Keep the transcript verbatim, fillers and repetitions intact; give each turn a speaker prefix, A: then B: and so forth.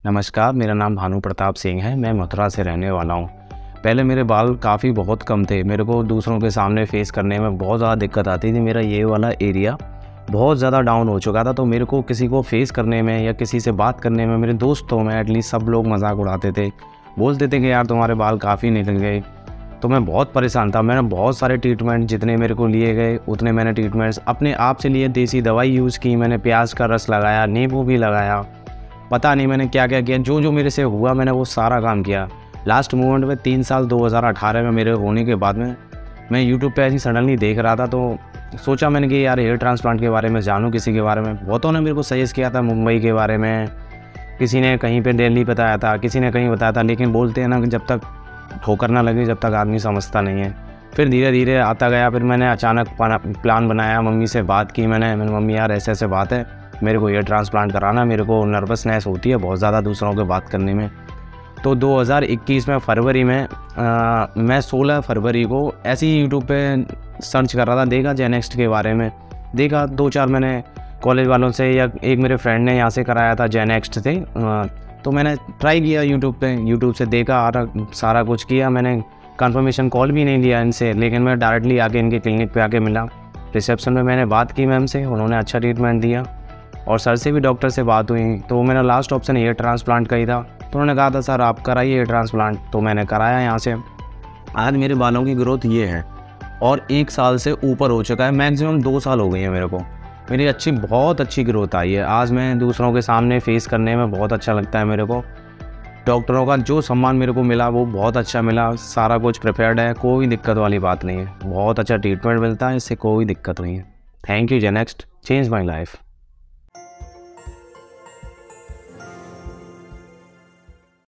A: नमस्कार, मेरा नाम भानु प्रताप सिंह है। मैं मथुरा से रहने वाला हूँ। पहले मेरे बाल काफ़ी बहुत कम थे। मेरे को दूसरों के सामने फेस करने में बहुत ज़्यादा दिक्कत आती थी। मेरा ये वाला एरिया बहुत ज़्यादा डाउन हो चुका था, तो मेरे को किसी को फेस करने में या किसी से बात करने में, मेरे दोस्तों में एटलीस्ट सब लोग मजाक उड़ाते थे, बोलते थे कि यार तुम्हारे बाल काफ़ी निकल गए। तो मैं बहुत परेशान था। मैंने बहुत सारे ट्रीटमेंट जितने मेरे को लिए गए उतने मैंने ट्रीटमेंट्स अपने आप से लिए। देसी दवाई यूज़ की मैंने, प्याज का रस लगाया, नींबू भी लगाया, पता नहीं मैंने क्या क्या किया। जो जो मेरे से हुआ मैंने वो सारा काम किया। लास्ट मोमेंट में तीन साल दो हज़ार अठारह में मेरे होने के बाद में मैं यूट्यूब पे ऐसी सडनली देख रहा था, तो सोचा मैंने कि यार हेयर ट्रांसप्लांट के बारे में जानूँ किसी के बारे में। बहुतों ने मेरे को सजेस्ट किया था मुंबई के बारे में, किसी ने कहीं पे दिल्ली बताया था, किसी ने कहीं बताया था, लेकिन बोलते हैं ना कि जब तक ठोकर ना लगे जब तक आदमी समझता नहीं है। फिर धीरे धीरे आता गया। फिर मैंने अचानक प्लान बनाया, मम्मी से बात की मैंने मैंने मम्मी यार ऐसे ऐसे बात है, मेरे को हेयर ट्रांसप्लांट कराना, मेरे को नर्वसनेस होती है बहुत ज़्यादा दूसरों के बात करने में। तो दो हज़ार इक्कीस में फरवरी में आ, मैं सोलह फरवरी को ऐसे ही यूट्यूब पे सर्च कर रहा था, देखा जेनेक्स्ट के बारे में, देखा दो चार मैंने कॉलेज वालों से या एक मेरे फ्रेंड ने यहाँ से कराया था जेनेक्स्ट से, आ, तो मैंने ट्राई किया यूट्यूब पे, यूट्यूब से देखा और सारा कुछ किया। मैंने कंफर्मेशन कॉल भी नहीं लिया इनसे, लेकिन मैं डायरेक्टली आके इनके क्लिनिक पे आके मिला। रिसेप्शन में मैंने बात की मैम से, उन्होंने अच्छा ट्रीटमेंट दिया और सर से भी, डॉक्टर से बात हुई। तो मेरा लास्ट ऑप्शन हेयर ट्रांसप्लांट का ही था, तो उन्होंने कहा था सर आप कराइए हेयर ट्रांसप्लांट। तो मैंने कराया यहाँ से। आज मेरे बालों की ग्रोथ ये है और एक साल से ऊपर हो चुका है, मैक्सिमम दो साल हो गई है मेरे को। मेरी अच्छी बहुत अच्छी ग्रोथ आई है। आज मैं दूसरों के सामने फेस करने में बहुत अच्छा लगता है मेरे को। डॉक्टरों का जो सम्मान मेरे को मिला वो बहुत अच्छा मिला। सारा कुछ प्रिपेयर्ड है, कोई दिक्कत वाली बात नहीं है। बहुत अच्छा ट्रीटमेंट मिलता है, इससे कोई दिक्कत नहीं है। Thank you Genext, change my life.